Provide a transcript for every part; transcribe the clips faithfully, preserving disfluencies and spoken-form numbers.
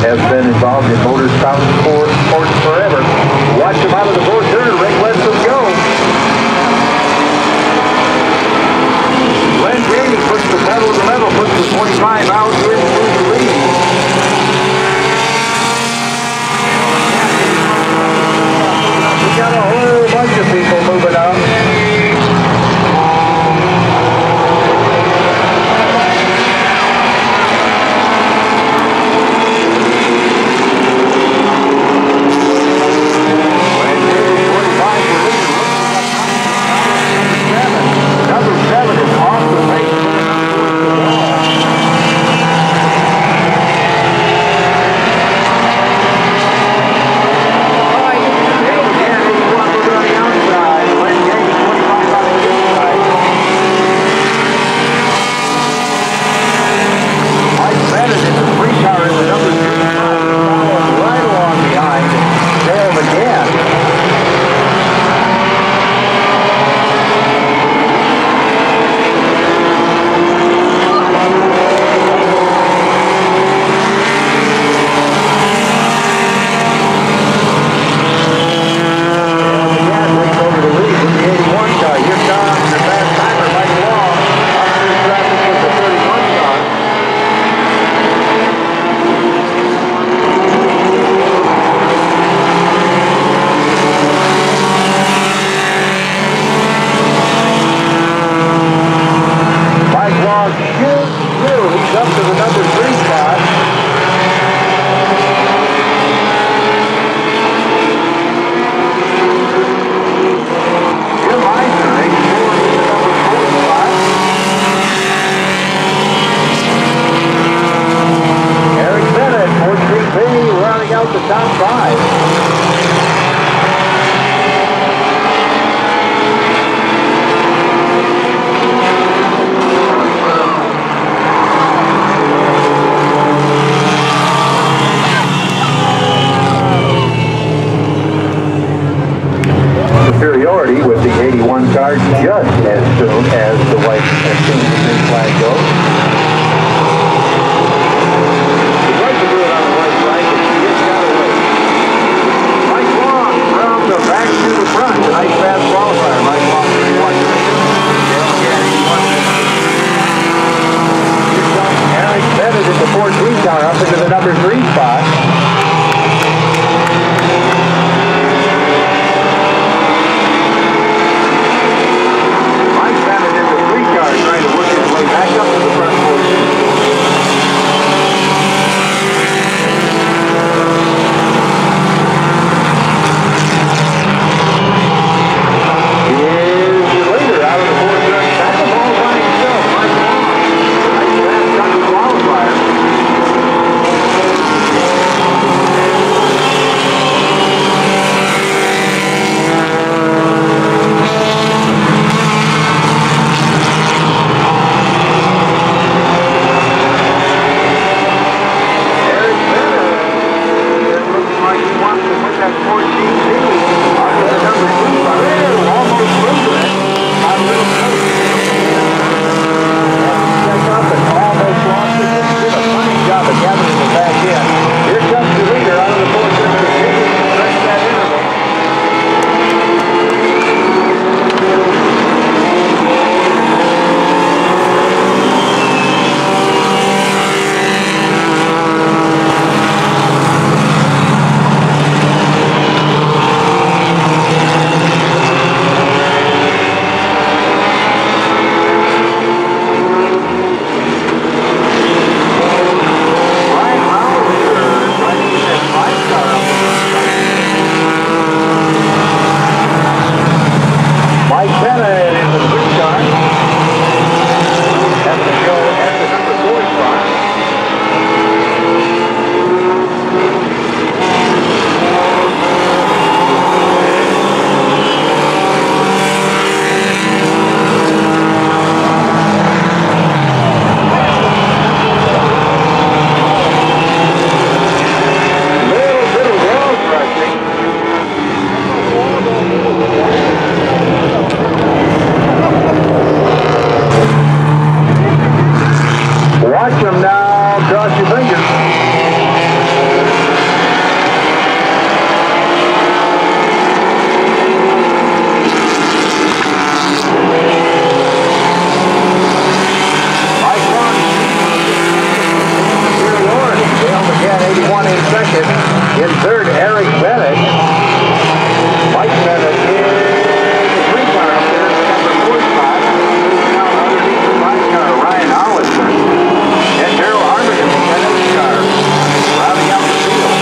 has been involved in motorsport sports forever. Watch him out of the fourth turn. Rick lets him go. Glenn Jamie puts the pedal to the metal, puts the twenty-five out into the lead. We got a whole bunch of people moving up. Superiority with the eighty-one car just as soon as the white as soon as the green flag goes. He'd like to do it on the white flag, but he just got away. Mike Long from the back to the front. Nice fast qualifier. Mike Long thirty-one. Eric Bennett in the fourteen car up into the number three spot. Trying to work his way back up to the one in second. In third, Eric Bennett. Mike Bennett in the three car up there in the number four spot. Now underneath the five car, Ryan Hollister. And Daryl Harmon in the ten H car. Rounding out the field.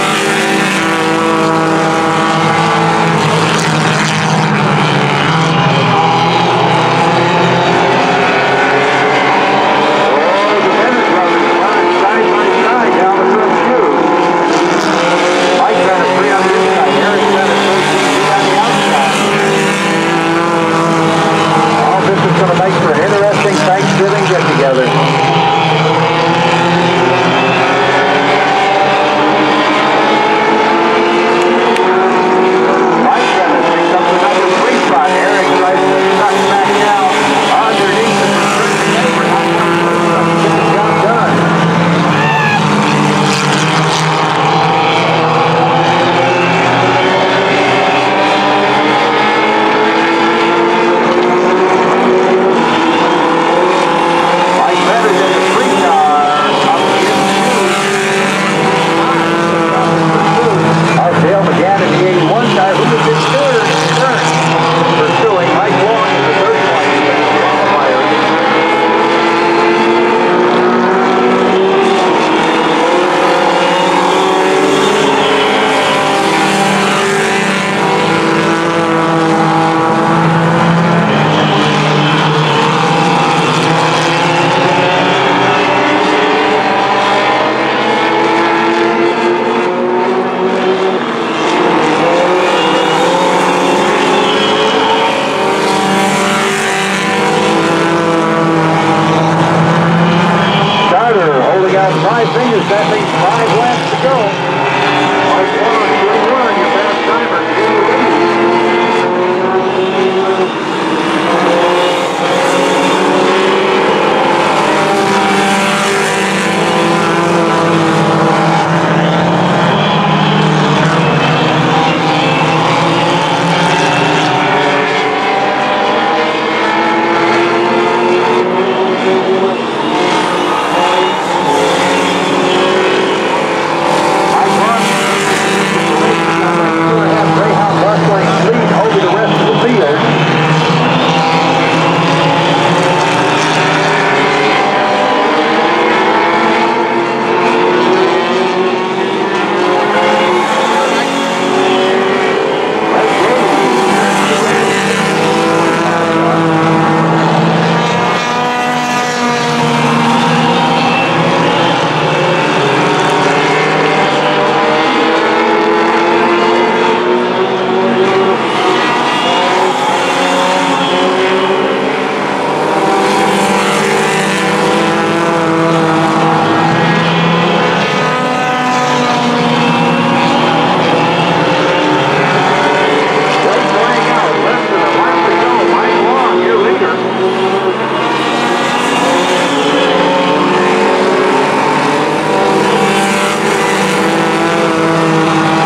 Five fingers, that means five laps to go. Mike Long, good run, your fast timer.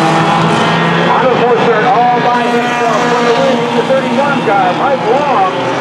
thirty-one guy, Mike Long.